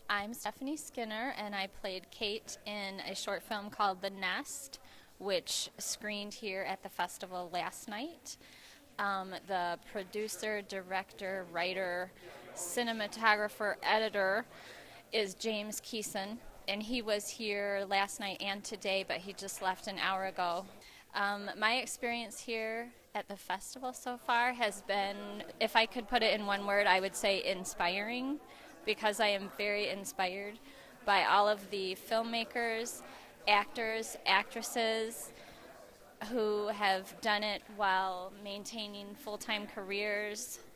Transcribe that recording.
I'm Stephanie Skinner, and I played Kate in a short film called The Nest, which screened here at the festival last night. The producer, director, writer, cinematographer, editor is James Keeson, and he was here last night and today, but he just left an hour ago. My experience here at the festival so far has been, if I could put it in one word, I would say inspiring, because I am very inspired by all of the filmmakers, actors, actresses who have done it while maintaining full-time careers